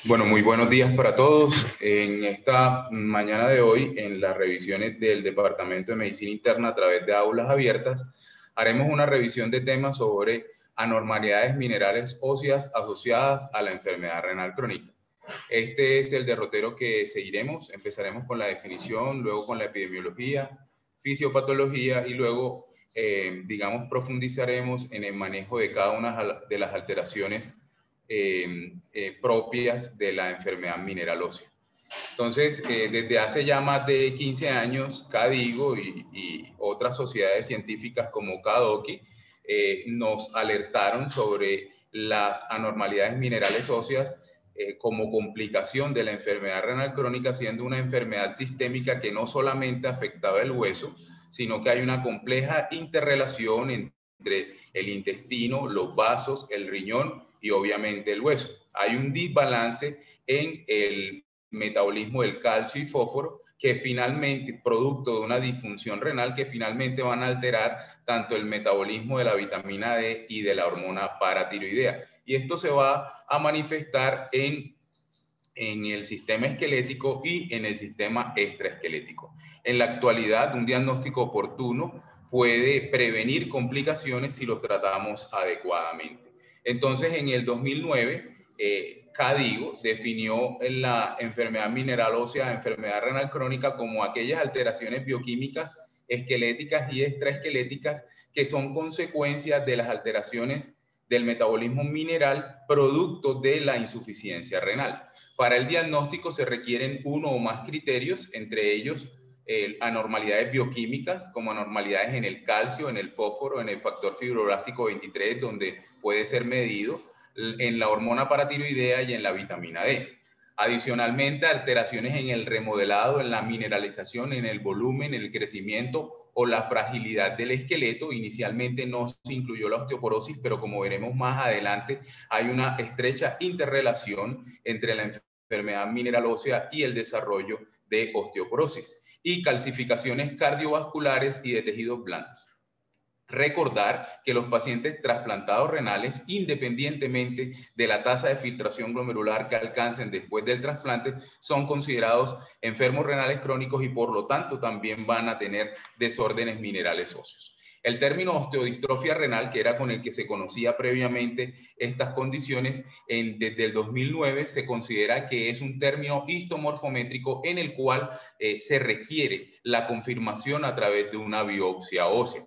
Bueno, muy buenos días para todos. En esta mañana de hoy, en las revisiones del Departamento de Medicina Interna a través de aulas abiertas, haremos una revisión de temas sobre anormalidades minerales óseas asociadas a la enfermedad renal crónica. Este es el derrotero que seguiremos. Empezaremos con la definición, luego con la epidemiología, fisiopatología y luego, profundizaremos en el manejo de cada una de las alteraciones propias de la enfermedad mineral ósea. Entonces, desde hace ya más de 15 años, CADIGO y otras sociedades científicas como CADOCI nos alertaron sobre las anormalidades minerales óseas como complicación de la enfermedad renal crónica, siendo una enfermedad sistémica que no solamente afectaba el hueso, sino que hay una compleja interrelación entre el intestino, los vasos, el riñón y obviamente el hueso. Hay un desbalance en el metabolismo del calcio y fósforo que finalmente, producto de una disfunción renal, que finalmente van a alterar tanto el metabolismo de la vitamina D y de la hormona paratiroidea. Y esto se va a manifestar en el sistema esquelético y en el sistema extraesquelético. En la actualidad, un diagnóstico oportuno puede prevenir complicaciones si los tratamos adecuadamente. Entonces, en el 2009, CADIGO definió la enfermedad mineral ósea, enfermedad renal crónica, como aquellas alteraciones bioquímicas, esqueléticas y extraesqueléticas que son consecuencias de las alteraciones del metabolismo mineral producto de la insuficiencia renal. Para el diagnóstico se requieren uno o más criterios, entre ellos anormalidades bioquímicas, como anormalidades en el calcio, en el fósforo, en el factor fibroblástico 23, donde puede ser medido, en la hormona paratiroidea y en la vitamina D. Adicionalmente, alteraciones en el remodelado, en la mineralización, en el volumen, en el crecimiento o la fragilidad del esqueleto. Inicialmente no se incluyó la osteoporosis, pero como veremos más adelante, hay una estrecha interrelación entre la enfermedad mineral ósea y el desarrollo de osteoporosis y calcificaciones cardiovasculares y de tejidos blandos. Recordar que los pacientes trasplantados renales, independientemente de la tasa de filtración glomerular que alcancen después del trasplante, son considerados enfermos renales crónicos y por lo tanto también van a tener desórdenes minerales óseos. El término osteodistrofia renal, que era con el que se conocía previamente estas condiciones, desde el 2009 se considera que es un término histomorfométrico en el cual se requiere la confirmación a través de una biopsia ósea.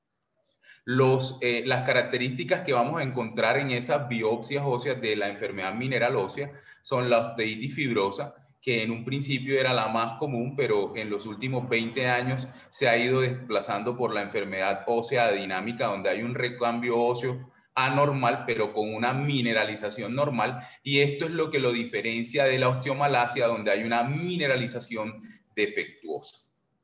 Las características que vamos a encontrar en esas biopsias óseas de la enfermedad mineral ósea son la osteitis fibrosa, que en un principio era la más común, pero en los últimos 20 años se ha ido desplazando por la enfermedad ósea dinámica, donde hay un recambio óseo anormal, pero con una mineralización normal, y esto es lo que lo diferencia de la osteomalacia, donde hay una mineralización defectuosa.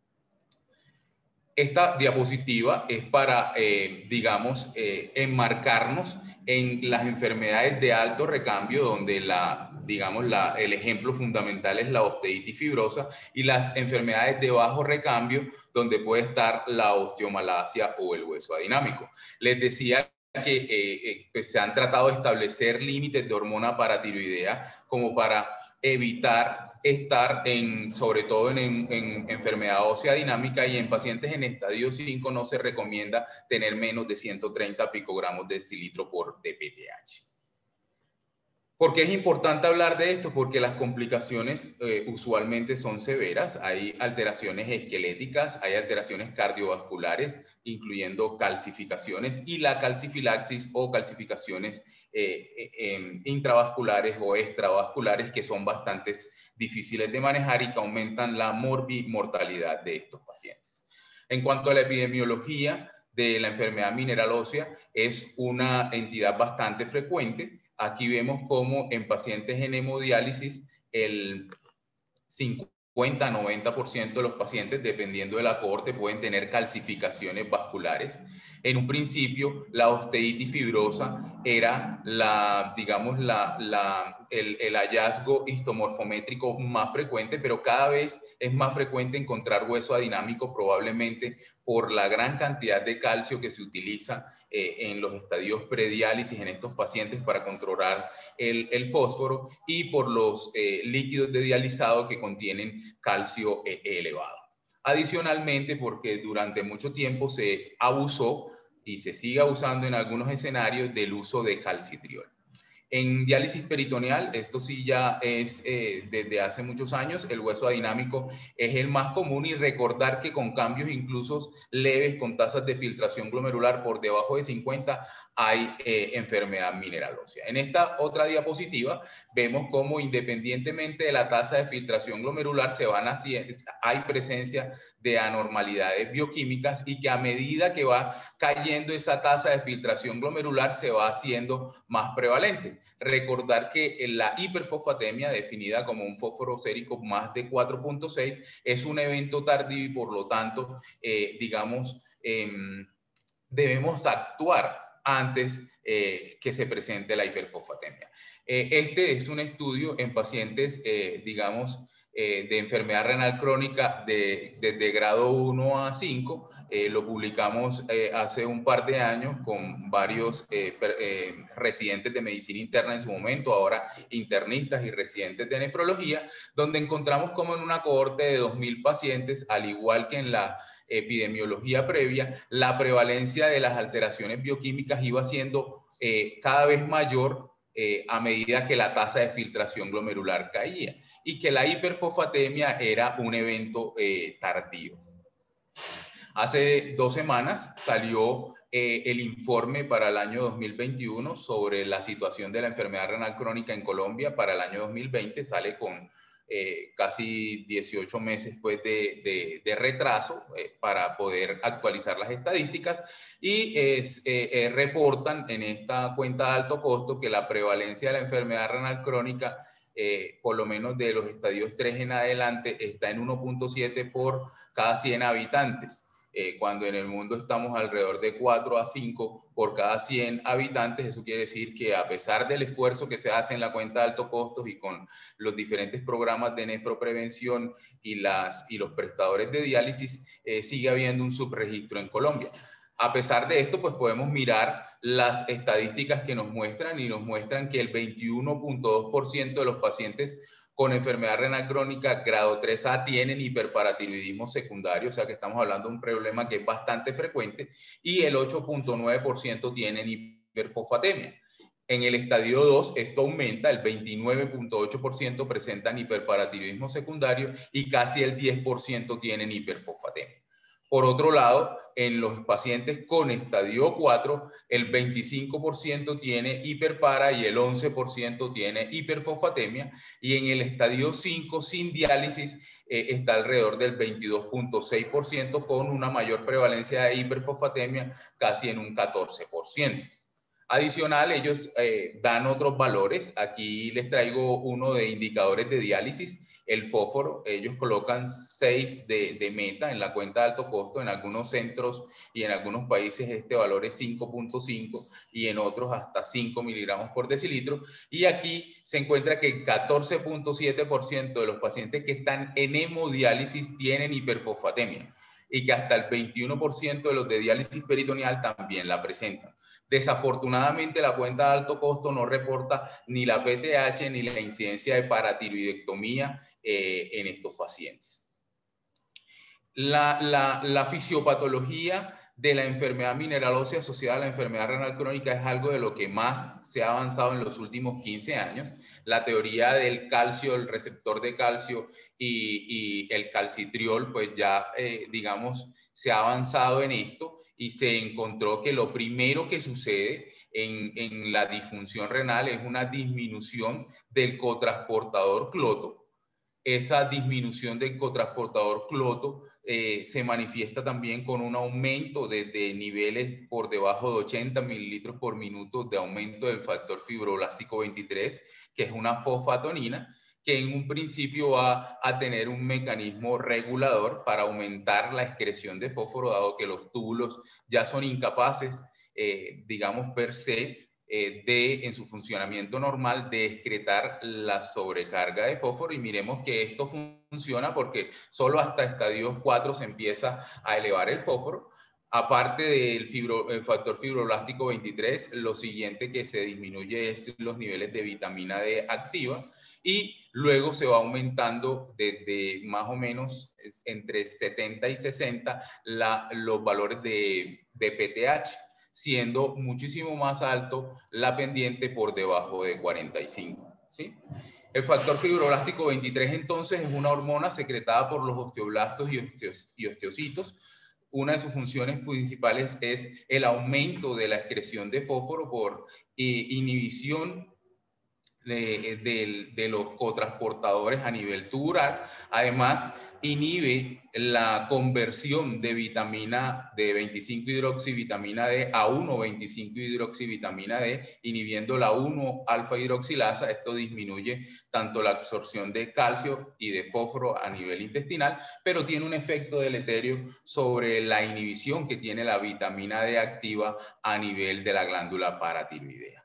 Esta diapositiva es para, enmarcarnos en las enfermedades de alto recambio, donde el ejemplo fundamental es la osteitis fibrosa, y las enfermedades de bajo recambio, donde puede estar la osteomalacia o el hueso adinámico. Les decía que pues se han tratado de establecer límites de hormona paratiroidea como para evitar estar sobre todo en enfermedad ósea dinámica, y en pacientes en estadio 5 no se recomienda tener menos de 130 picogramos de decilitro por dPTH. ¿Por qué es importante hablar de esto? Porque las complicaciones usualmente son severas. Hay alteraciones esqueléticas, hay alteraciones cardiovasculares, incluyendo calcificaciones, y la calcifilaxis o calcificaciones intravasculares o extravasculares, que son bastante difíciles de manejar y que aumentan la mortalidad de estos pacientes. En cuanto a la epidemiología de la enfermedad mineral ósea, es una entidad bastante frecuente. Aquí vemos cómo en pacientes en hemodiálisis el 50-90% de los pacientes, dependiendo de la cohorte, pueden tener calcificaciones vasculares. En un principio, la osteitis fibrosa era el hallazgo histomorfométrico más frecuente, pero cada vez es más frecuente encontrar hueso adinámico, probablemente por la gran cantidad de calcio que se utiliza en los estadios prediálisis en estos pacientes para controlar el fósforo y por los líquidos de dializado que contienen calcio elevado. Adicionalmente, porque durante mucho tiempo se abusó y se sigue abusando en algunos escenarios del uso de calcitriol. En diálisis peritoneal, esto sí ya es desde hace muchos años, el hueso adinámico es el más común y recordar que con cambios incluso leves con tasas de filtración glomerular por debajo de 50 hay enfermedad mineral ósea. En esta otra diapositiva vemos cómo independientemente de la tasa de filtración glomerular hay presencia de anormalidades bioquímicas y que a medida que va cayendo esa tasa de filtración glomerular se va haciendo más prevalente. Recordar que la hiperfosfatemia, definida como un fósforo sérico más de 4.6, es un evento tardío y por lo tanto, debemos actuar antes que se presente la hiperfosfatemia. Este es un estudio en pacientes, de enfermedad renal crónica de grado 1 a 5. Lo publicamos hace un par de años con varios residentes de medicina interna en su momento, ahora internistas y residentes de nefrología, donde encontramos como en una cohorte de 2.000 pacientes, al igual que en la epidemiología previa, la prevalencia de las alteraciones bioquímicas iba siendo cada vez mayor a medida que la tasa de filtración glomerular caía y que la hiperfosfatemia era un evento tardío. Hace 2 semanas salió el informe para el año 2021 sobre la situación de la enfermedad renal crónica en Colombia para el año 2020. Sale con casi 18 meses pues, de retraso para poder actualizar las estadísticas y reportan en esta cuenta de alto costo que la prevalencia de la enfermedad renal crónica por lo menos de los estadios 3 en adelante está en 1.7 por cada 100 habitantes. Cuando en el mundo estamos alrededor de 4 a 5 por cada 100 habitantes, eso quiere decir que a pesar del esfuerzo que se hace en la cuenta de alto costos y con los diferentes programas de nefroprevención y los prestadores de diálisis, sigue habiendo un subregistro en Colombia. A pesar de esto, pues podemos mirar las estadísticas que nos muestran y nos muestran que el 21.2% de los pacientes con enfermedad renal crónica grado 3A tienen hiperparatiroidismo secundario, o sea que estamos hablando de un problema que es bastante frecuente, y el 8.9% tienen hiperfosfatemia. En el estadio 2 esto aumenta, el 29.8% presentan hiperparatiroidismo secundario y casi el 10% tienen hiperfosfatemia. Por otro lado, en los pacientes con estadio 4, el 25% tiene hiperpara y el 11% tiene hiperfosfatemia. Y en el estadio 5, sin diálisis, está alrededor del 22.6% con una mayor prevalencia de hiperfosfatemia, casi en un 14%. Adicional, ellos dan otros valores. Aquí les traigo uno de indicadores de diálisis. El fósforo, ellos colocan 6 de meta en la cuenta de alto costo. En algunos centros y en algunos países este valor es 5.5 y en otros hasta 5 miligramos por decilitro. Y aquí se encuentra que el 14.7% de los pacientes que están en hemodiálisis tienen hiperfosfatemia y que hasta el 21% de los de diálisis peritoneal también la presentan. Desafortunadamente, la cuenta de alto costo no reporta ni la PTH ni la incidencia de paratiroidectomía en estos pacientes. La fisiopatología de la enfermedad mineral ósea asociada a la enfermedad renal crónica es algo de lo que más se ha avanzado en los últimos 15 años. La teoría del calcio, el receptor de calcio y el calcitriol, pues ya, se ha avanzado en esto y se encontró que lo primero que sucede en la disfunción renal es una disminución del cotransportador cloto. Esa disminución del cotransportador cloto se manifiesta también con un aumento de niveles por debajo de 80 mililitros por minuto de aumento del factor fibroblástico 23, que es una fosfatonina, que en un principio va a tener un mecanismo regulador para aumentar la excreción de fósforo, dado que los túbulos ya son incapaces, per se, en su funcionamiento normal, de excretar la sobrecarga de fósforo. Y miremos que esto funciona porque solo hasta estadios 4 se empieza a elevar el fósforo. Aparte del factor fibroblástico 23, lo siguiente que se disminuye es los niveles de vitamina D activa y luego se va aumentando desde más o menos entre 70 y 60 los valores de PTH, siendo muchísimo más alto la pendiente por debajo de 45, ¿sí? El factor fibroblástico 23 entonces es una hormona secretada por los osteoblastos y osteocitos. Una de sus funciones principales es el aumento de la excreción de fósforo por inhibición de los cotransportadores a nivel tubular. Además, inhibe la conversión de vitamina de 25-hidroxivitamina D a 1,25-hidroxivitamina D, inhibiendo la 1-alfa-hidroxilasa. Esto disminuye tanto la absorción de calcio y de fósforo a nivel intestinal, pero tiene un efecto deleterio sobre la inhibición que tiene la vitamina D activa a nivel de la glándula paratiroidea.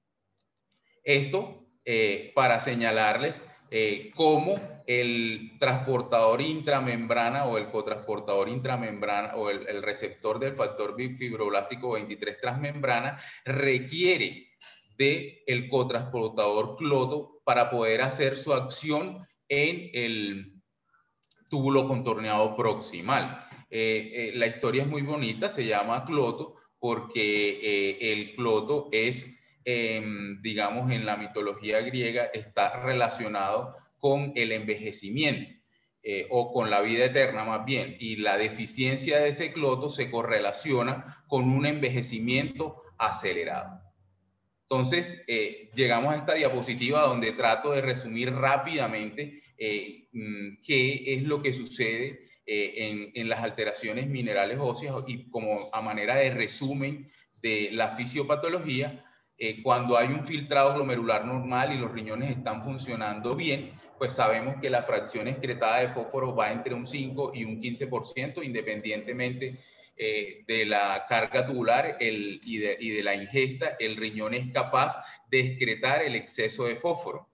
Esto para señalarles cómo el transportador intramembrana o el cotransportador intramembrana o el receptor del factor fibroblástico 23 transmembrana requiere del cotransportador cloto para poder hacer su acción en el túbulo contorneado proximal. La historia es muy bonita, se llama cloto porque el cloto es, digamos, en la mitología griega está relacionado con el envejecimiento o con la vida eterna más bien, y la deficiencia de ese cloto se correlaciona con un envejecimiento acelerado. Entonces, llegamos a esta diapositiva donde trato de resumir rápidamente qué es lo que sucede en las alteraciones minerales óseas y como a manera de resumen de la fisiopatología. Cuando hay un filtrado glomerular normal y los riñones están funcionando bien, pues sabemos que la fracción excretada de fósforo va entre un 5 y un 15%, independientemente de la carga tubular y de la ingesta. El riñón es capaz de excretar el exceso de fósforo.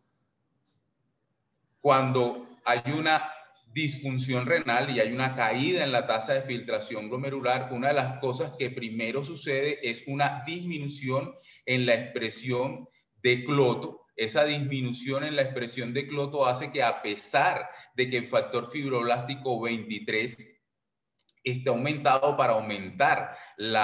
Cuando hay una disfunción renal y hay una caída en la tasa de filtración glomerular, una de las cosas que primero sucede es una disminución en la expresión de cloto. Esa disminución en la expresión de cloto hace que, a pesar de que el factor fibroblástico 23 esté aumentado para aumentar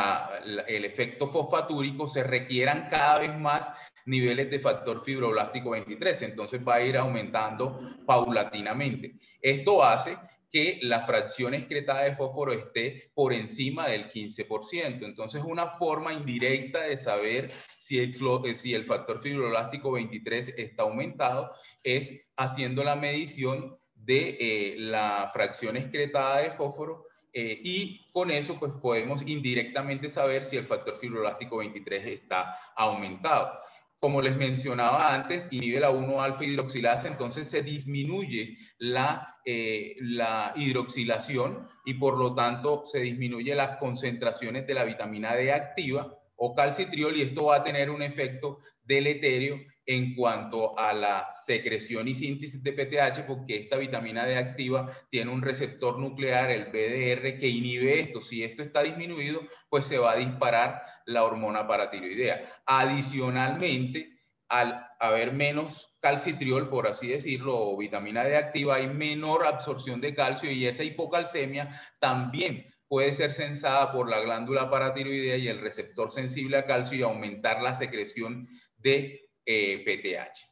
el efecto fosfatúrico, se requieran cada vez más niveles de factor fibroblástico 23. Entonces va a ir aumentando paulatinamente. Esto hace que la fracción excretada de fósforo esté por encima del 15%. Entonces, una forma indirecta de saber si el factor fibroblástico 23 está aumentado es haciendo la medición de la fracción excretada de fósforo. Y con eso pues podemos indirectamente saber si el factor fibroblástico 23 está aumentado. Como les mencionaba antes, inhibe la 1-alfa-hidroxilasa, entonces se disminuye la hidroxilación y por lo tanto se disminuye las concentraciones de la vitamina D activa o calcitriol, y esto va a tener un efecto deleterio en cuanto a la secreción y síntesis de PTH, porque esta vitamina D activa tiene un receptor nuclear, el BDR, que inhibe esto. Si esto está disminuido, pues se va a disparar la hormona paratiroidea. Adicionalmente, al haber menos calcitriol, por así decirlo, o vitamina D activa, hay menor absorción de calcio, y esa hipocalcemia también puede ser sensada por la glándula paratiroidea y el receptor sensible a calcio y aumentar la secreción de PTH.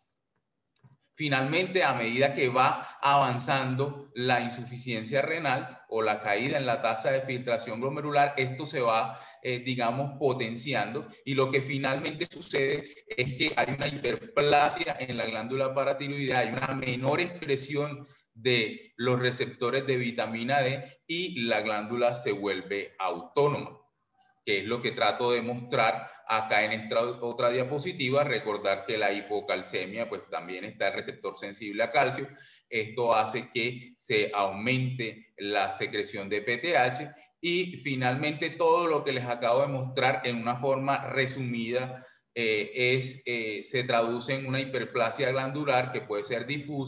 Finalmente, a medida que va avanzando la insuficiencia renal o la caída en la tasa de filtración glomerular, esto se va, digamos, potenciando, y lo que finalmente sucede es que hay una hiperplasia en la glándula paratiroidea, hay una menor expresión de los receptores de vitamina D y la glándula se vuelve autónoma, que es lo que trato de mostrar acá en esta otra diapositiva. Recordar que la hipocalcemia, pues también está el receptor sensible a calcio. Esto hace que se aumente la secreción de PTH, y finalmente todo lo que les acabo de mostrar en una forma resumida se traduce en una hiperplasia glandular que puede ser difusa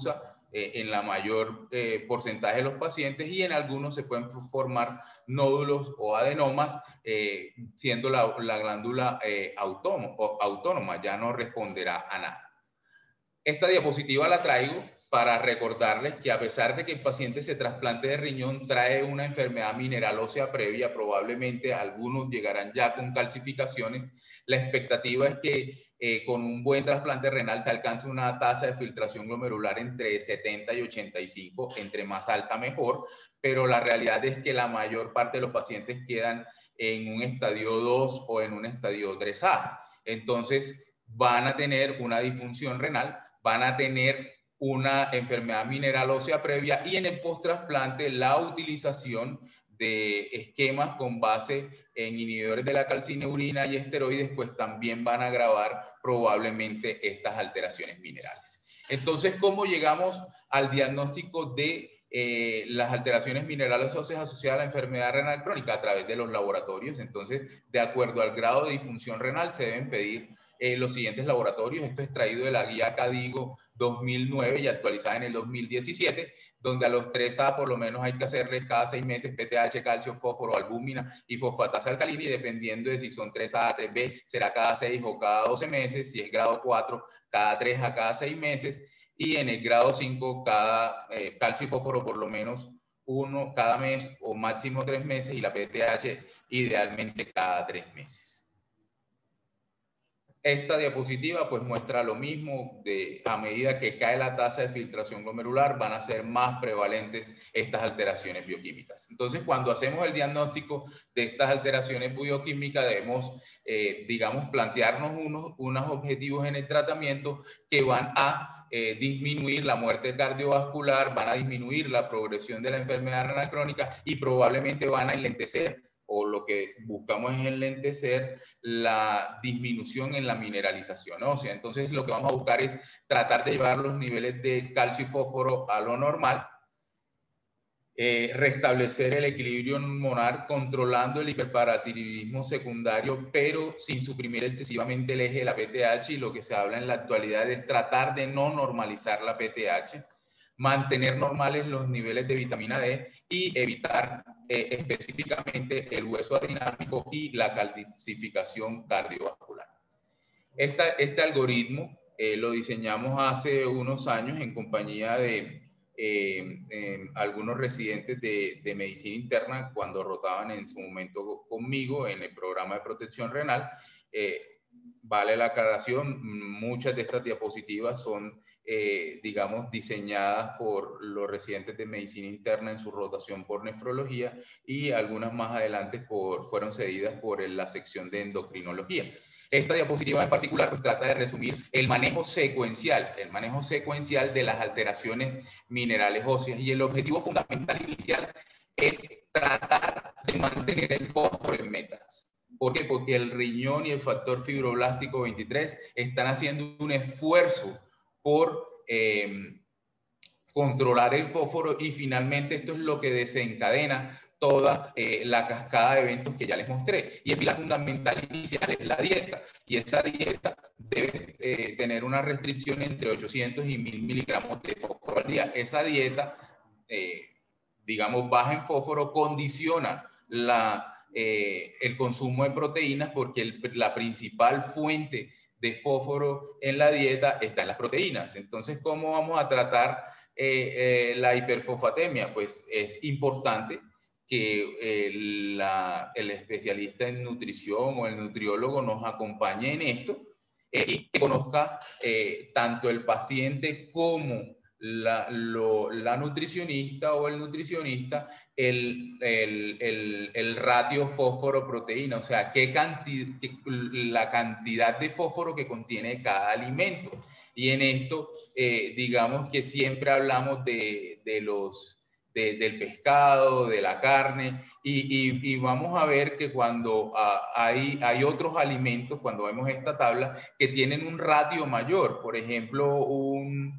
en la mayor porcentaje de los pacientes, y en algunos se pueden formar nódulos o adenomas, siendo la glándula autónoma, ya no responderá a nada. Esta diapositiva la traigo para recordarles que a pesar de que el paciente se trasplante de riñón, trae una enfermedad mineral ósea previa, probablemente algunos llegarán ya con calcificaciones. La expectativa es que con un buen trasplante renal se alcance una tasa de filtración glomerular entre 70 y 85, entre más alta mejor, pero la realidad es que la mayor parte de los pacientes quedan en un estadio 2 o en un estadio 3A. Entonces van a tener una disfunción renal, van a tener una enfermedad mineral ósea previa, y en el post-trasplante la utilización de esquemas con base en inhibidores de la calcineurina y esteroides pues también van a agravar probablemente estas alteraciones minerales. Entonces, ¿cómo llegamos al diagnóstico de las alteraciones minerales óseas asociadas a la enfermedad renal crónica? A través de los laboratorios. Entonces, de acuerdo al grado de disfunción renal, se deben pedir los siguientes laboratorios. Esto es extraído de la guía CADIGO 2009 y actualizada en el 2017, donde a los 3A por lo menos hay que hacerle cada 6 meses PTH, calcio, fósforo, albúmina y fosfatasa alcalina, y dependiendo de si son 3A, 3B, será cada 6 o cada 12 meses, si es grado 4, cada 3 a cada 6 meses, y en el grado 5, cada calcio y fósforo por lo menos uno cada mes o máximo 3 meses, y la PTH idealmente cada 3 meses. Esta diapositiva pues muestra lo mismo, a medida que cae la tasa de filtración glomerular van a ser más prevalentes estas alteraciones bioquímicas. Entonces, cuando hacemos el diagnóstico de estas alteraciones bioquímicas debemos, digamos, plantearnos unos objetivos en el tratamiento que van a disminuir la muerte cardiovascular, van a disminuir la progresión de la enfermedad renal crónica y probablemente van a enlentecer, o lo que buscamos es enlentecer la disminución en la mineralización ósea. Entonces, lo que vamos a buscar es tratar de llevar los niveles de calcio y fósforo a lo normal, restablecer el equilibrio hormonal controlando el hiperparatiroidismo secundario, pero sin suprimir excesivamente el eje de la PTH, y lo que se habla en la actualidad es tratar de no normalizar la PTH, mantener normales los niveles de vitamina D y evitar específicamente el hueso adinámico y la calcificación cardiovascular. Este algoritmo lo diseñamos hace unos años en compañía de algunos residentes de medicina interna cuando rotaban en su momento conmigo en el programa de protección renal. Vale la aclaración, muchas de estas diapositivas son, digamos, diseñadas por los residentes de medicina interna en su rotación por nefrología, y algunas más adelante fueron cedidas por la sección de endocrinología. Esta diapositiva en particular pues trata de resumir el manejo secuencial de las alteraciones minerales óseas, y el objetivo fundamental inicial es tratar de mantener el fósforo en metas. ¿Por qué? Porque el riñón y el factor fibroblástico 23 están haciendo un esfuerzo por controlar el fósforo, y finalmente esto es lo que desencadena toda la cascada de eventos que ya les mostré. Y el pilar fundamental inicial es la dieta, y esa dieta debe tener una restricción entre 800 y 1000 miligramos de fósforo al día. Esa dieta, digamos, baja en fósforo, condiciona el consumo de proteínas, porque la principal fuente de fósforo en la dieta está en las proteínas. Entonces, ¿cómo vamos a tratar la hiperfosfatemia? Pues es importante que el especialista en nutrición o el nutriólogo nos acompañe en esto, y que conozca tanto el paciente como la nutricionista o el nutricionista el ratio fósforo-proteína, o sea, la cantidad de fósforo que contiene cada alimento. Y en esto, digamos que siempre hablamos del pescado, de la carne, y vamos a ver que cuando hay otros alimentos, cuando vemos esta tabla, que tienen un ratio mayor. Por ejemplo, un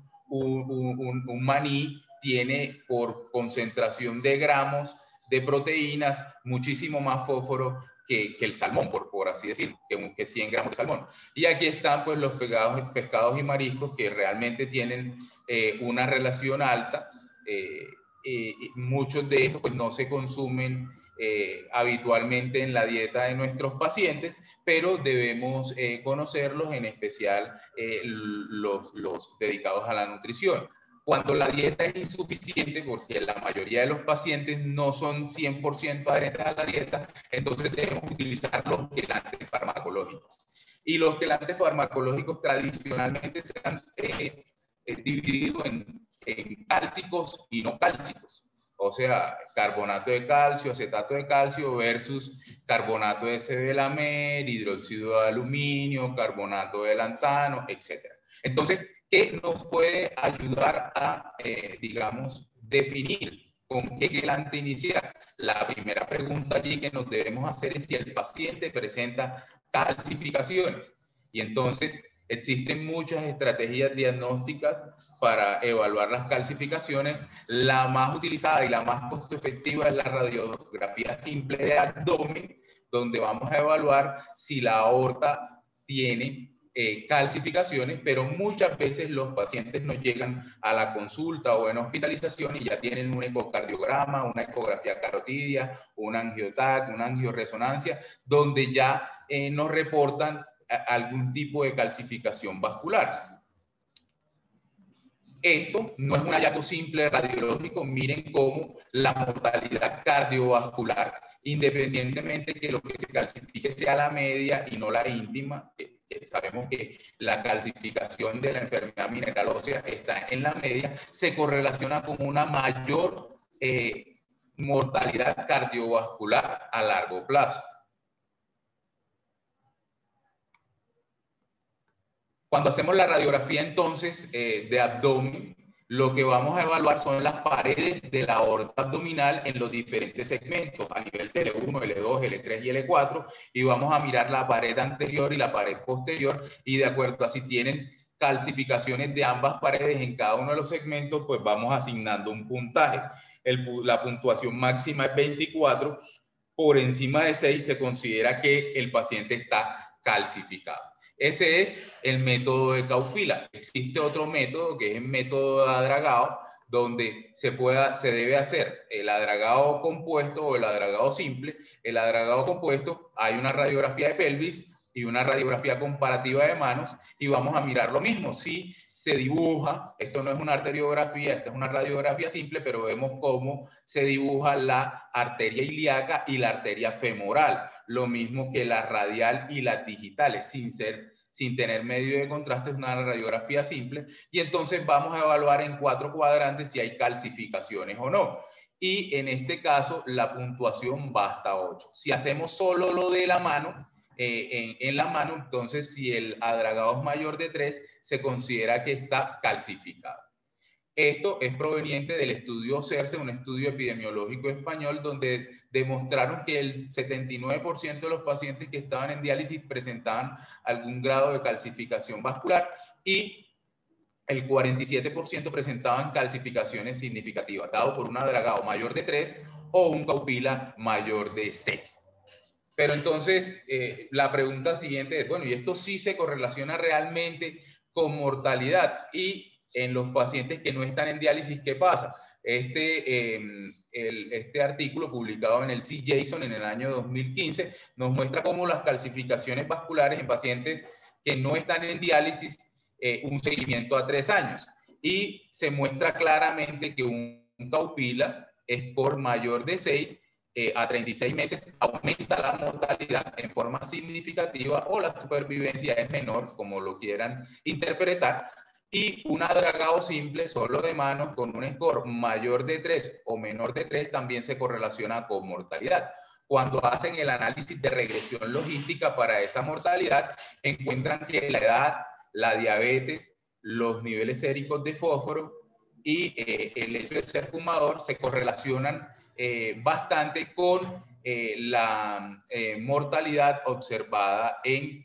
maní tiene por concentración de gramos de proteínas muchísimo más fósforo que el salmón, por así decirlo, que 100 gramos de salmón. Y aquí están pues los pescados y mariscos que realmente tienen una relación alta. Muchos de estos pues no se consumen habitualmente en la dieta de nuestros pacientes, pero debemos conocerlos, en especial los dedicados a la nutrición. Cuando la dieta es insuficiente, porque la mayoría de los pacientes no son 100% adherentes a la dieta, entonces debemos utilizar los quelantes farmacológicos. Y los quelantes farmacológicos tradicionalmente se han dividido en cálcicos y no cálcicos. O sea, carbonato de calcio, acetato de calcio versus carbonato de S-delamer, hidróxido de aluminio, carbonato de lantano, etc. Entonces, ¿qué nos puede ayudar a, digamos, definir con qué quelante iniciar? La primera pregunta allí que nos debemos hacer es si el paciente presenta calcificaciones. Y entonces existen muchas estrategias diagnósticas para evaluar las calcificaciones. La más utilizada y la más costo efectiva es la radiografía simple de abdomen, donde vamos a evaluar si la aorta tiene calcificaciones, pero muchas veces los pacientes nos llegan a la consulta o en hospitalización y ya tienen un ecocardiograma, una ecografía carotidia, un angiotac, una angioresonancia, donde ya nos reportan algún tipo de calcificación vascular. Esto no es un hallazgo simple radiológico. Miren cómo la mortalidad cardiovascular, independientemente que lo que se calcifique sea la media y no la íntima, sabemos que la calcificación de la enfermedad mineral ósea está en la media, se correlaciona con una mayor mortalidad cardiovascular a largo plazo. Cuando hacemos la radiografía entonces de abdomen, lo que vamos a evaluar son las paredes de la aorta abdominal en los diferentes segmentos, a nivel de L1, L2, L3 y L4, y vamos a mirar la pared anterior y la pared posterior, y de acuerdo a si tienen calcificaciones de ambas paredes en cada uno de los segmentos, pues vamos asignando un puntaje. La puntuación máxima es 24, por encima de 6 se considera que el paciente está calcificado. Ese es el método de Kaufila. Existe otro método que es el método de adragado, donde se debe hacer el adragado compuesto o el adragado simple. El adragado compuesto, hay una radiografía de pelvis y una radiografía comparativa de manos y vamos a mirar lo mismo. Si se dibuja, esto no es una arteriografía, esta es una radiografía simple, pero vemos cómo se dibuja la arteria ilíaca y la arteria femoral, lo mismo que la radial y las digitales, sin tener medio de contraste, es una radiografía simple, y entonces vamos a evaluar en 4 cuadrantes si hay calcificaciones o no. Y en este caso, la puntuación va hasta 8. Si hacemos solo lo de la mano, en la mano, entonces si el adragado es mayor de 3, se considera que está calcificado. Esto es proveniente del estudio CERCE, un estudio epidemiológico español, donde demostraron que el 79% de los pacientes que estaban en diálisis presentaban algún grado de calcificación vascular y el 47% presentaban calcificaciones significativas, dado por un adragado mayor de 3 o un Kaufila mayor de 6. Pero entonces, la pregunta siguiente es, bueno, ¿y esto sí se correlaciona realmente con mortalidad? Y en los pacientes que no están en diálisis, ¿qué pasa? Este artículo publicado en el C. Jason en el año 2015 nos muestra cómo las calcificaciones vasculares en pacientes que no están en diálisis, un seguimiento a 3 años. Y se muestra claramente que un Kaufila score mayor de 6 a 36 meses aumenta la mortalidad en forma significativa o la supervivencia es menor, como lo quieran interpretar. Y un adragado simple solo de manos con un score mayor de 3 o menor de 3 también se correlaciona con mortalidad. Cuando hacen el análisis de regresión logística para esa mortalidad, encuentran que la edad, la diabetes, los niveles séricos de fósforo y el hecho de ser fumador se correlacionan bastante con la mortalidad observada en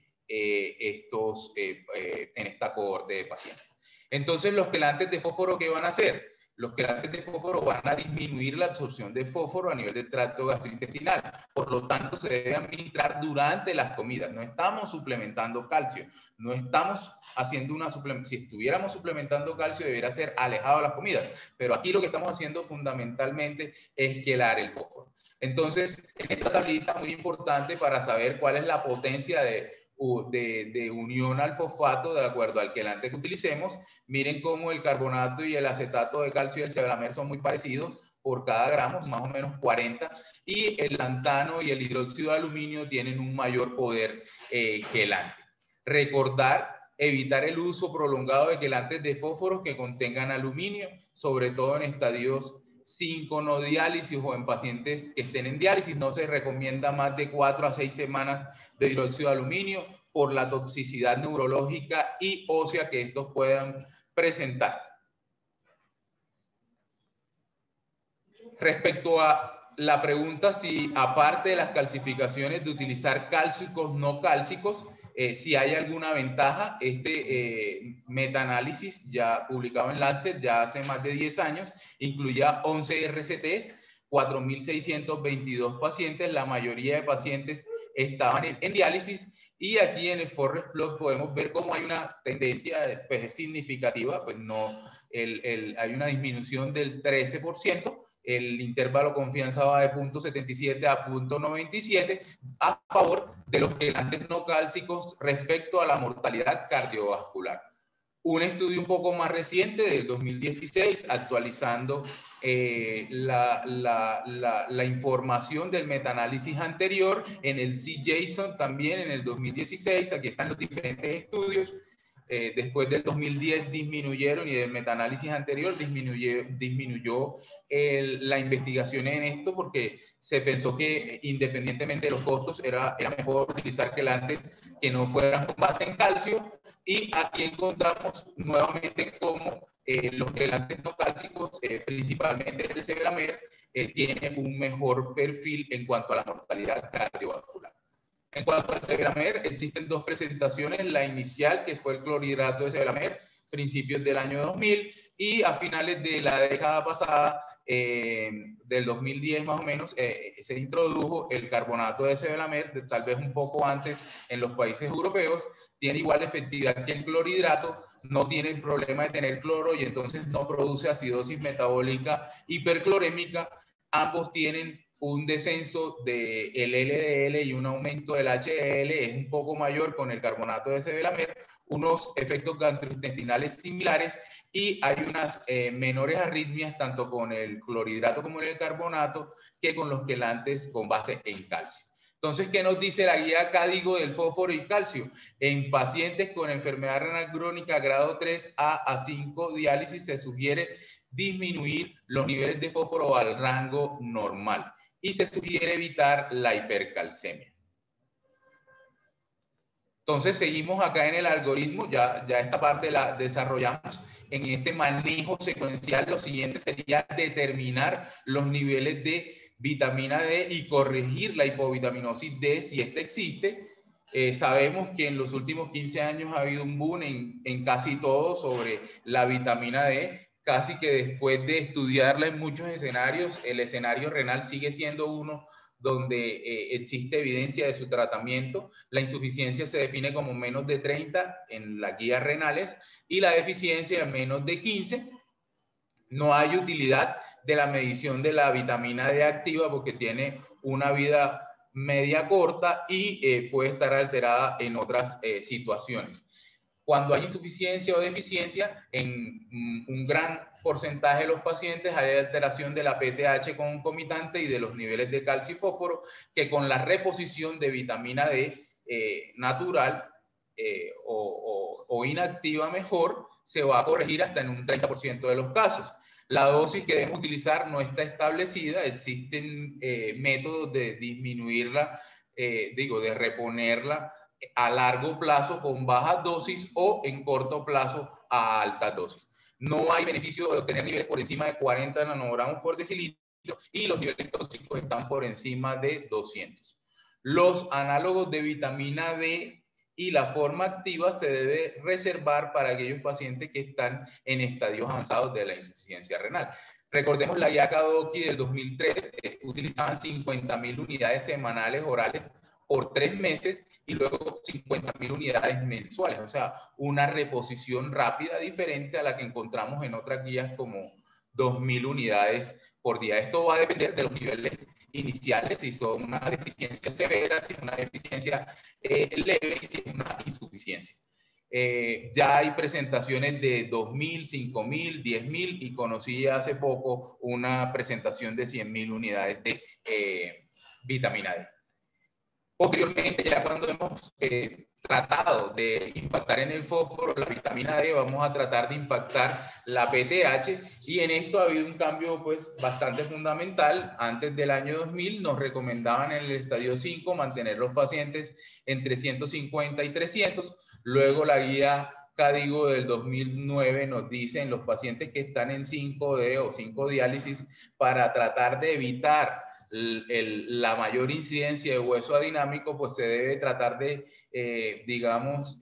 esta cohorte de pacientes. Entonces, los quelantes de fósforo, ¿qué van a hacer? Los quelantes de fósforo van a disminuir la absorción de fósforo a nivel del tracto gastrointestinal. Por lo tanto, se debe administrar durante las comidas. No estamos suplementando calcio. No estamos haciendo una suplementación. Si estuviéramos suplementando calcio, debería ser alejado de las comidas. Pero aquí lo que estamos haciendo fundamentalmente es quelar el fósforo. Entonces, en esta tablita muy importante para saber cuál es la potencia de unión al fosfato de acuerdo al quelante que utilicemos. Miren cómo el carbonato y el acetato de calcio y el sevelamer son muy parecidos por cada gramo, más o menos 40, y el lantano y el hidróxido de aluminio tienen un mayor poder quelante. Recordar, evitar el uso prolongado de quelantes de fósforos que contengan aluminio, sobre todo en estadios 5 no diálisis o en pacientes que estén en diálisis. No se recomienda más de 4 a 6 semanas de hidróxido de aluminio por la toxicidad neurológica y ósea que estos puedan presentar. Respecto a la pregunta si aparte de las calcificaciones de utilizar cálcicos no cálcicos, si hay alguna ventaja, este metaanálisis ya publicado en Lancet ya hace más de 10 años, incluía 11 RCTs, 4.622 pacientes, la mayoría de pacientes estaban en diálisis, y aquí en el Forest Plot podemos ver cómo hay una tendencia pues, significativa, pues no, hay una disminución del 13%, el intervalo confianza va de 0.77 a 0.97 a favor de los quelantes no cálcicos respecto a la mortalidad cardiovascular. Un estudio un poco más reciente del 2016, actualizando la información del metaanálisis anterior en el C-JSON también en el 2016. Aquí están los diferentes estudios. Después del 2010 disminuyeron y del metaanálisis anterior disminuyó la investigación en esto porque se pensó que independientemente de los costos era mejor utilizar quelantes que no fueran con base en calcio, y aquí encontramos nuevamente cómo los quelantes no cálcicos, principalmente el sevelamer, tiene un mejor perfil en cuanto a la mortalidad cardiovascular. En cuanto al sevelamer, existen dos presentaciones, la inicial, que fue el clorhidrato de sevelamer, principios del año 2000, y a finales de la década pasada, del 2010 más o menos, se introdujo el carbonato de sevelamer, tal vez un poco antes en los países europeos. Tiene igual efectividad que el clorhidrato, no tiene el problema de tener cloro y entonces no produce acidosis metabólica hiperclorémica. Ambos tienen un descenso del LDL y un aumento del HDL, es un poco mayor con el carbonato de sevelamer, unos efectos gastrointestinales similares, y hay unas menores arritmias tanto con el clorhidrato como en el carbonato que con los quelantes con base en calcio. Entonces, ¿qué nos dice la guía CADIGO del fósforo y calcio? En pacientes con enfermedad renal crónica grado 3A a 5 diálisis se sugiere disminuir los niveles de fósforo al rango normal y se sugiere evitar la hipercalcemia. Entonces, seguimos acá en el algoritmo, ya esta parte la desarrollamos. En este manejo secuencial, lo siguiente sería determinar los niveles de vitamina D y corregir la hipovitaminosis D si esta existe. Sabemos que en los últimos 15 años ha habido un boom en casi todo sobre la vitamina D, casi que después de estudiarla en muchos escenarios, el escenario renal sigue siendo uno donde existe evidencia de su tratamiento. La insuficiencia se define como menos de 30 en las guías renales y la deficiencia menos de 15. No hay utilidad de la medición de la vitamina D activa porque tiene una vida media corta y puede estar alterada en otras situaciones. Cuando hay insuficiencia o deficiencia, en un gran porcentaje de los pacientes hay alteración de la PTH concomitante y de los niveles de calcio y fósforo, que con la reposición de vitamina D natural o inactiva mejor, se va a corregir hasta en un 30% de los casos. La dosis que debemos utilizar no está establecida, existen métodos de disminuirla, de reponerla a largo plazo con bajas dosis o en corto plazo a altas dosis. No hay beneficio de obtener niveles por encima de 40 nanogramos por decilitro y los niveles tóxicos están por encima de 200. Los análogos de vitamina D y la forma activa se debe reservar para aquellos pacientes que están en estadios avanzados de la insuficiencia renal. Recordemos la guía CADOCI del 2003, utilizaban 50.000 unidades semanales orales por 3 meses y luego 50.000 unidades mensuales, o sea, una reposición rápida diferente a la que encontramos en otras guías como 2.000 unidades por día. Esto va a depender de los niveles iniciales, si son una deficiencia severa, si es una deficiencia leve y si es una insuficiencia. Ya hay presentaciones de 2.000, 5.000, 10.000 y conocí hace poco una presentación de 100.000 unidades de vitamina D. Posteriormente, ya cuando hemos tratado de impactar en el fósforo, la vitamina D, vamos a tratar de impactar la PTH y en esto ha habido un cambio pues bastante fundamental. Antes del año 2000 nos recomendaban en el estadio 5 mantener los pacientes entre 150 y 300. Luego la guía CADIGO del 2009 nos dice en los pacientes que están en 5D o 5 diálisis para tratar de evitar la mayor incidencia de hueso adinámico, pues se debe tratar de, digamos,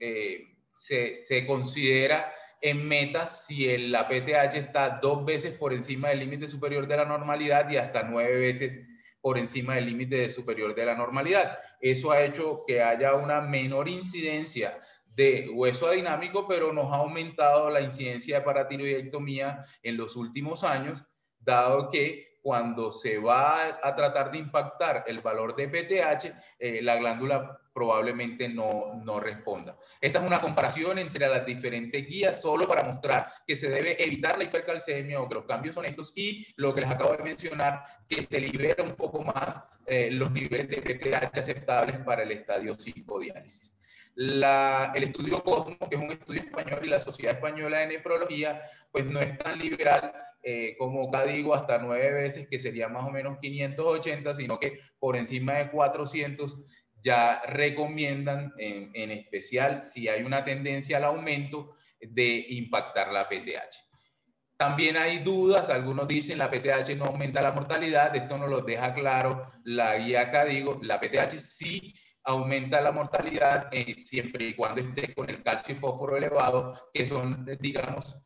se considera en metas si la PTH está 2 veces por encima del límite superior de la normalidad y hasta 9 veces por encima del límite superior de la normalidad. Eso ha hecho que haya una menor incidencia de hueso adinámico, pero nos ha aumentado la incidencia de paratiroidectomía en los últimos años, dado que cuando se va a tratar de impactar el valor de PTH, la glándula probablemente no responda. Esta es una comparación entre las diferentes guías solo para mostrar que se debe evitar la hipercalcemia o que los cambios son estos y lo que les acabo de mencionar, que se libera un poco más los niveles de PTH aceptables para el estadio 5 diálisis. El estudio COSMO, que es un estudio español y la Sociedad Española de Nefrología, pues no es tan liberal como CADIGO hasta 9 veces, que sería más o menos 580, sino que por encima de 400 ya recomiendan, en especial si hay una tendencia al aumento, de impactar la PTH. También hay dudas, algunos dicen la PTH no aumenta la mortalidad, esto nos lo deja claro la guía CADIGO, la PTH sí aumenta la mortalidad siempre y cuando esté con el calcio y fósforo elevado, que son, digamos,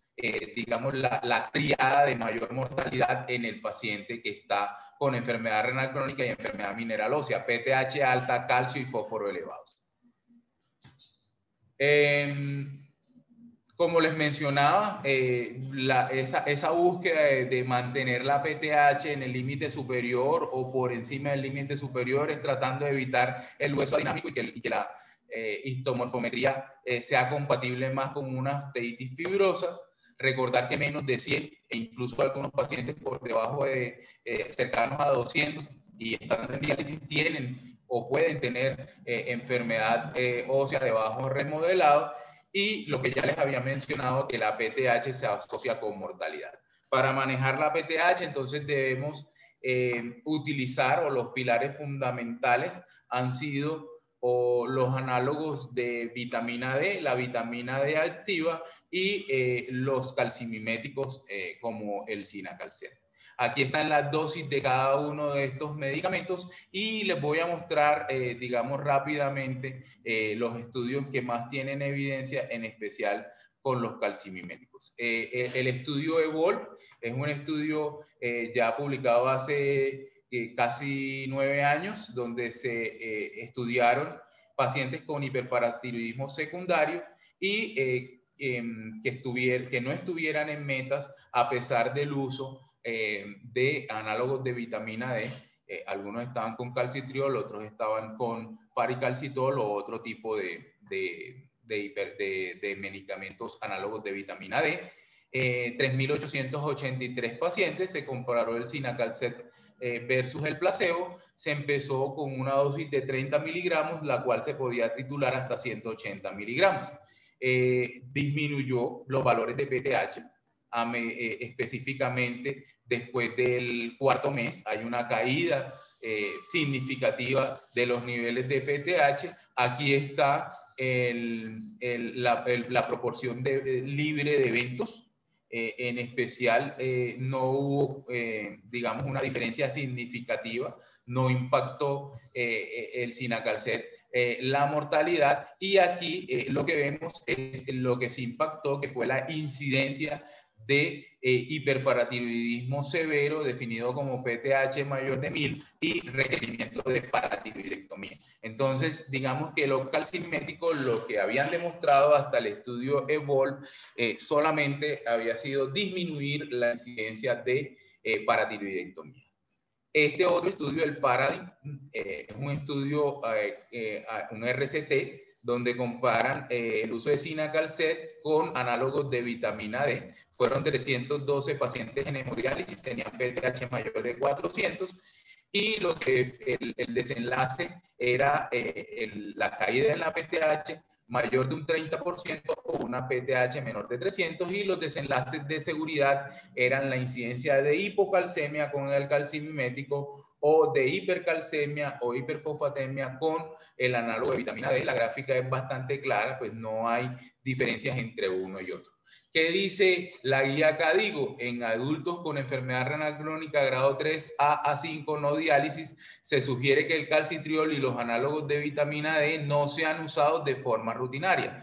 la triada de mayor mortalidad en el paciente que está con enfermedad renal crónica y enfermedad mineral ósea, PTH alta, calcio y fósforo elevados. Como les mencionaba, esa búsqueda de mantener la PTH en el límite superior o por encima del límite superior es tratando de evitar el hueso adinámico y que la histomorfometría sea compatible más con una osteitis fibrosa. Recordar que menos de 100 e incluso algunos pacientes por debajo de cercanos a 200 y están en diálisis tienen o pueden tener enfermedad ósea de bajo remodelado. Y lo que ya les había mencionado, que la PTH se asocia con mortalidad. Para manejar la PTH, entonces debemos utilizar, o los pilares fundamentales han sido o los análogos de vitamina D, la vitamina D activa y los calcimiméticos como el Cinacalcet. Aquí están las dosis de cada uno de estos medicamentos y les voy a mostrar, digamos, rápidamente los estudios que más tienen evidencia, en especial con los calcimiméticos. El estudio EVOLVE es un estudio ya publicado hace casi 9 años, donde se estudiaron pacientes con hiperparatiroidismo secundario y que no estuvieran en metas a pesar del uso de análogos de vitamina D. Algunos estaban con calcitriol, otros estaban con paricalcitol o otro tipo de medicamentos análogos de vitamina D. 3.883 pacientes, se comparó el Cinacalcet versus el placebo. Se empezó con una dosis de 30 miligramos, la cual se podía titular hasta 180 miligramos. Disminuyó los valores de PTH. Específicamente después del 4.º mes hay una caída significativa de los niveles de PTH. Aquí está la proporción libre de eventos. En especial, no hubo, digamos, una diferencia significativa, no impactó el Cinacalcet la mortalidad. Y aquí lo que vemos es lo que se impactó, que fue la incidencia de hiperparatiroidismo severo, definido como PTH mayor de 1000 y requerimiento de paratiroidectomía. Entonces, digamos que los calciméticos, lo que habían demostrado hasta el estudio EVOLVE, solamente había sido disminuir la incidencia de paratiroidectomía. Este otro estudio, el PARADIGM, es un estudio, un RCT, donde comparan el uso de Cinacalcet con análogos de vitamina D. Fueron 312 pacientes en hemodiálisis, tenían PTH mayor de 400, y lo que el desenlace era la caída en la PTH mayor de un 30% o una PTH menor de 300, y los desenlaces de seguridad eran la incidencia de hipocalcemia con el calcimimético o de hipercalcemia o hiperfosfatemia con el análogo de vitamina D. La gráfica es bastante clara, pues no hay diferencias entre uno y otro. ¿Qué dice la guía KDIGO? En adultos con enfermedad renal crónica grado 3A a 5 no diálisis, se sugiere que el calcitriol y los análogos de vitamina D no sean usados de forma rutinaria.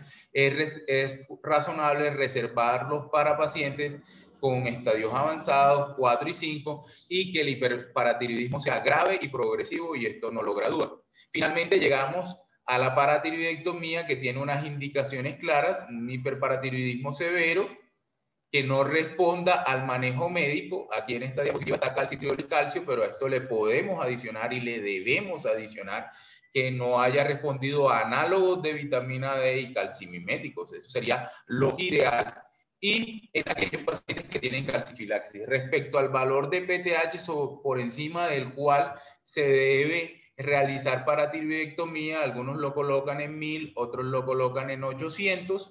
Es razonable reservarlos para pacientes con estadios avanzados 4 y 5 y que el hiperparatiroidismo sea grave y progresivo y esto no lo gradúa. Finalmente llegamos a la paratiroidectomía, que tiene unas indicaciones claras: un hiperparatiroidismo severo que no responda al manejo médico. Aquí en esta diapositiva está calcitriol y calcio, pero a esto le podemos adicionar y le debemos adicionar que no haya respondido a análogos de vitamina D y calcimiméticos. Eso sería lo ideal. Y en aquellos pacientes que tienen calcifilaxis. Respecto al valor de PTH por encima del cual se debe realizar paratiroidectomía, algunos lo colocan en 1000, otros lo colocan en 800.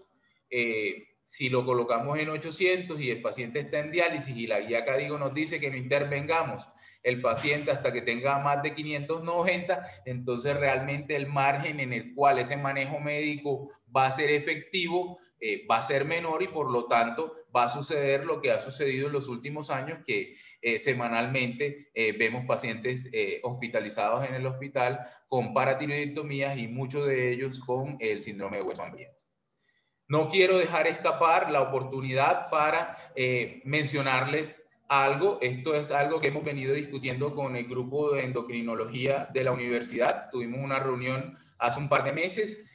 Si lo colocamos en 800 y el paciente está en diálisis y la guía KDIGO nos dice que no intervengamos el paciente hasta que tenga más de 590, entonces realmente el margen en el cual ese manejo médico va a ser efectivo va a ser menor, y por lo tanto va a suceder lo que ha sucedido en los últimos años, que semanalmente vemos pacientes hospitalizados en el hospital con paratiroidectomías y muchos de ellos con el síndrome de hueso hambriento. No quiero dejar escapar la oportunidad para mencionarles algo. Esto es algo que hemos venido discutiendo con el grupo de endocrinología de la universidad. Tuvimos una reunión hace un par de meses.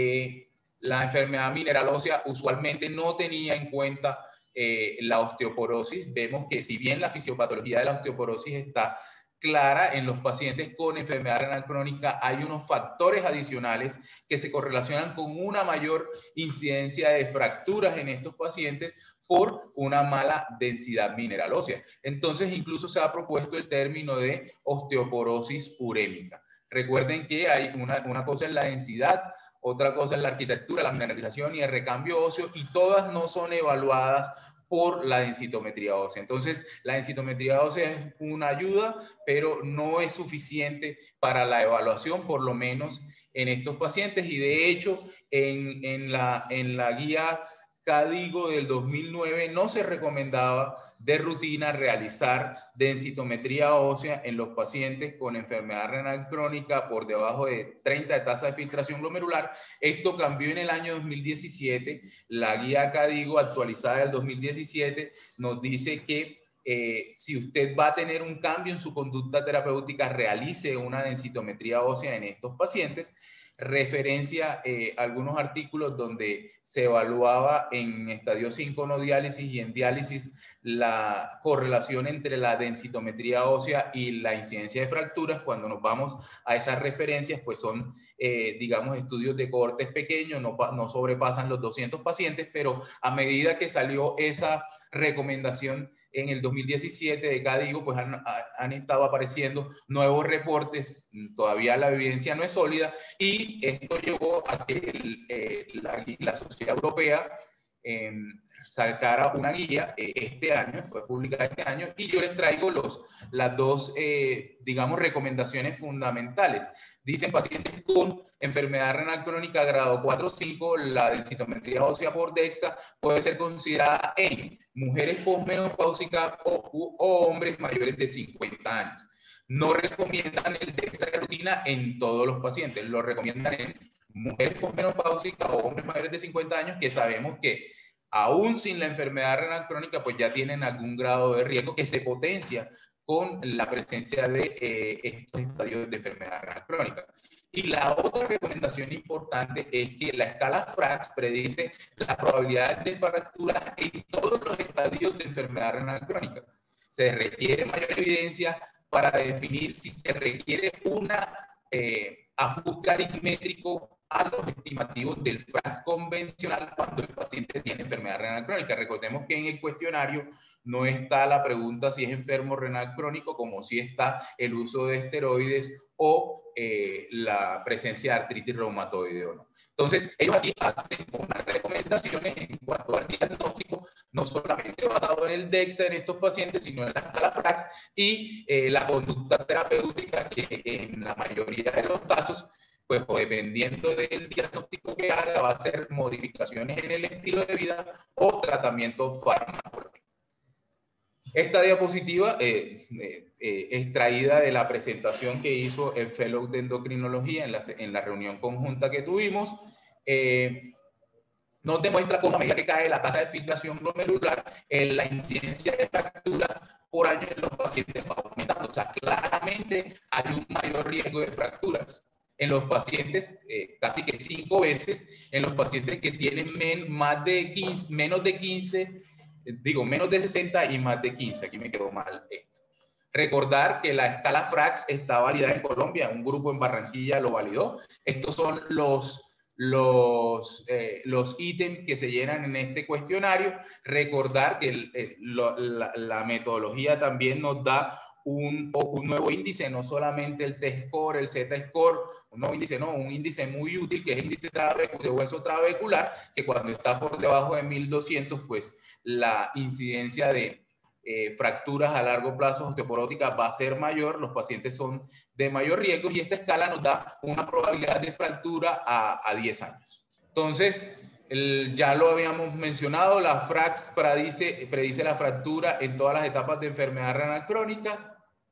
La enfermedad mineral ósea usualmente no tenía en cuenta la osteoporosis. Vemos que si bien la fisiopatología de la osteoporosis está clara en los pacientes con enfermedad renal crónica, hay unos factores adicionales que se correlacionan con una mayor incidencia de fracturas en estos pacientes por una mala densidad mineral ósea. Entonces, incluso se ha propuesto el término de osteoporosis urémica. Recuerden que hay una cosa en la densidad, otra cosa en la arquitectura, la mineralización y el recambio óseo, y todas no son evaluadas por la densitometría ósea. Entonces, la densitometría ósea es una ayuda, pero no es suficiente para la evaluación, por lo menos en estos pacientes. Y de hecho, en la guía KDIGO del 2009 no se recomendaba de rutina realizar densitometría ósea en los pacientes con enfermedad renal crónica por debajo de 30 de tasa de filtración glomerular. Esto cambió en el año 2017. La guía KDIGO actualizada del 2017 nos dice que si usted va a tener un cambio en su conducta terapéutica, realice una densitometría ósea en estos pacientes. Referencia algunos artículos donde se evaluaba en estadio 5 no diálisis y en diálisis la correlación entre la densitometría ósea y la incidencia de fracturas. Cuando nos vamos a esas referencias, pues son, digamos, estudios de cohortes pequeños, no sobrepasan los 200 pacientes, pero a medida que salió esa recomendación en el 2017 de KDIGO, pues han estado apareciendo nuevos reportes. Todavía la evidencia no es sólida, y esto llevó a que la Sociedad Europea sacara una guía este año, fue publicada este año, y yo les traigo las dos, digamos, recomendaciones fundamentales. Dicen: pacientes con enfermedad renal crónica grado 4 o 5, la densitometría ósea por DEXA puede ser considerada en mujeres posmenopáusicas o hombres mayores de 50 años. no recomiendan el DEXA de rutina en todos los pacientes, lo recomiendan en mujeres posmenopáusicas o hombres mayores de 50 años que sabemos que aún sin la enfermedad renal crónica, pues ya tienen algún grado de riesgo que se potencia con la presencia de estos estadios de enfermedad renal crónica. Y la otra recomendación importante es que la escala FRAX predice la probabilidad de fracturas en todos los estadios de enfermedad renal crónica. Se requiere mayor evidencia para definir si se requiere un ajuste aritmétrico a los estimativos del FRAX convencional cuando el paciente tiene enfermedad renal crónica. Recordemos que en el cuestionario no está la pregunta si es enfermo renal crónico, como si está el uso de esteroides o la presencia de artritis reumatoide o no. Entonces, ellos aquí hacen unas recomendaciones en cuanto al diagnóstico, no solamente basado en el DEXA en estos pacientes, sino en la escala FRAX y la conducta terapéutica que en la mayoría de los casos, pues dependiendo del diagnóstico que haga, va a hacer modificaciones en el estilo de vida o tratamiento farmacológico. Esta diapositiva extraída de la presentación que hizo el Fellow de Endocrinología en la reunión conjunta que tuvimos, nos demuestra cómo a medida que cae la tasa de filtración glomerular, la incidencia de fracturas por año en los pacientes va aumentando. O sea, claramente hay un mayor riesgo de fracturas en los pacientes, casi que 5 veces, en los pacientes que tienen menos de 60 y más de 15. Aquí me quedó mal esto. Recordar que la escala FRAX está validada en Colombia, un grupo en Barranquilla lo validó. Estos son los ítems que se llenan en este cuestionario. Recordar que la metodología también nos da un nuevo índice, no solamente el T-score, el Z-score, un nuevo índice, no, un índice muy útil que es el índice de hueso trabecular, que cuando está por debajo de 1200, pues la incidencia de fracturas a largo plazo osteoporóticas va a ser mayor, los pacientes son de mayor riesgo y esta escala nos da una probabilidad de fractura a 10 años. Entonces, ya lo habíamos mencionado, la FRAX predice la fractura en todas las etapas de enfermedad renal crónica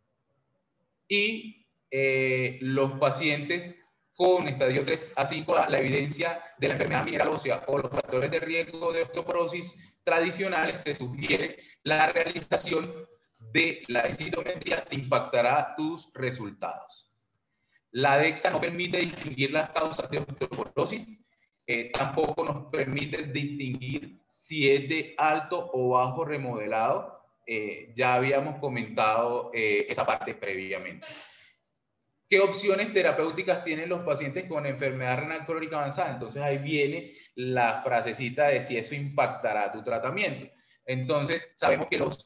y los pacientes con estadio 3 a 5, la evidencia de la enfermedad mineral ósea o los factores de riesgo de osteoporosis tradicionales, se sugiere la realización de la densitometría, se impactará tus resultados. La DEXA no permite distinguir las causas de osteoporosis, tampoco nos permite distinguir si es de alto o bajo remodelado. Ya habíamos comentado esa parte previamente. ¿Qué opciones terapéuticas tienen los pacientes con enfermedad renal crónica avanzada? Entonces ahí viene la frasecita de si eso impactará tu tratamiento. Entonces sabemos que los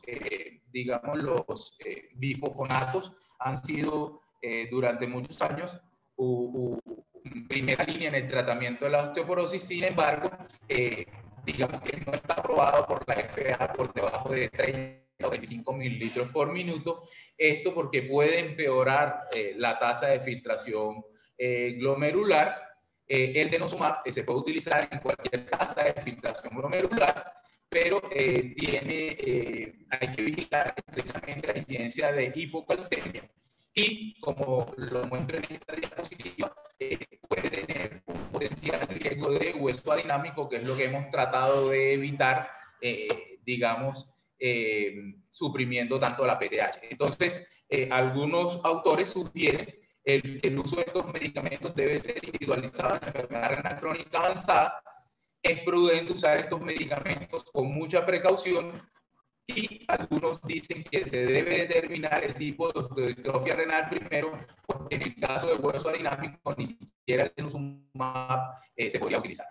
bifosfonatos han sido durante muchos años primera línea en el tratamiento de la osteoporosis. Sin embargo, digamos que no está aprobado por la FDA por debajo de 30 o 25 mililitros por minuto. Esto porque puede empeorar la tasa de filtración glomerular. El denosumab se puede utilizar en cualquier tasa de filtración glomerular, pero hay que vigilar estrechamente la incidencia de hipocalcemia. Y como lo muestro en esta diapositiva, puede tener un potencial riesgo de hueso adinámico, que es lo que hemos tratado de evitar, suprimiendo tanto la PTH. Entonces, algunos autores sugieren que el uso de estos medicamentos debe ser individualizado en la enfermedad renal crónica avanzada. Es prudente usar estos medicamentos con mucha precaución y algunos dicen que se debe determinar el tipo de osteodistrofia renal primero, porque en el caso de hueso adinámico ni siquiera el denosumab se podría utilizar.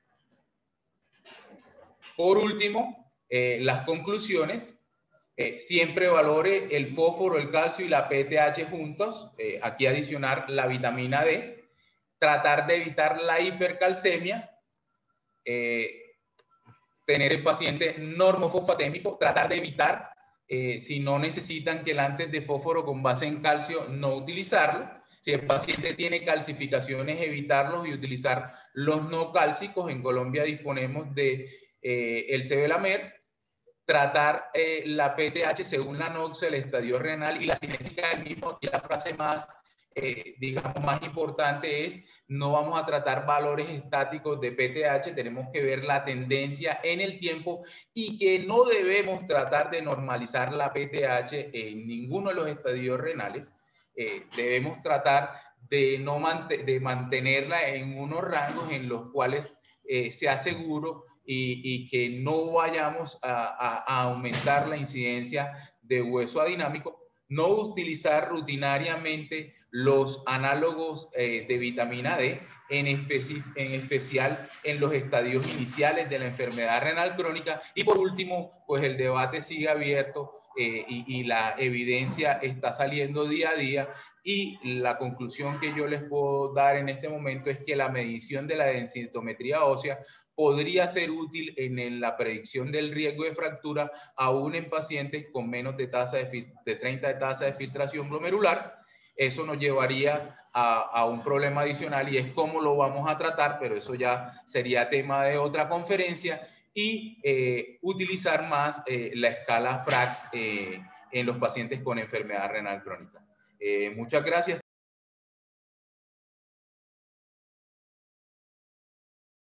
Por último, las conclusiones. Siempre valore el fósforo, el calcio y la PTH juntos. Aquí adicionar la vitamina D. Tratar de evitar la hipercalcemia. Tener el paciente normofosfatémico. Tratar de evitar, si no necesitan quelantes de fósforo con base en calcio, no utilizarlo. Si el paciente tiene calcificaciones, evitarlos y utilizar los no cálcicos. En Colombia disponemos de el Sevelamer. tratar la PTH según la NOX, el estadio renal y la cinética del mismo. Y la frase más, digamos, más importante es: no vamos a tratar valores estáticos de PTH, tenemos que ver la tendencia en el tiempo, y que no debemos tratar de normalizar la PTH en ninguno de los estadios renales. Debemos tratar de, de mantenerla en unos rangos en los cuales sea seguro y que no vayamos a aumentar la incidencia de hueso adinámico. No utilizar rutinariamente los análogos de vitamina D, en especial en los estadios iniciales de la enfermedad renal crónica. Y por último, pues el debate sigue abierto y la evidencia está saliendo día a día, y la conclusión que yo les puedo dar en este momento es que la medición de la densitometría ósea podría ser útil en la predicción del riesgo de fractura, aún en pacientes con menos de 30 de tasa de filtración glomerular. Eso nos llevaría a un problema adicional, y es cómo lo vamos a tratar, pero eso ya sería tema de otra conferencia, y utilizar más la escala FRAX en los pacientes con enfermedad renal crónica. Muchas gracias.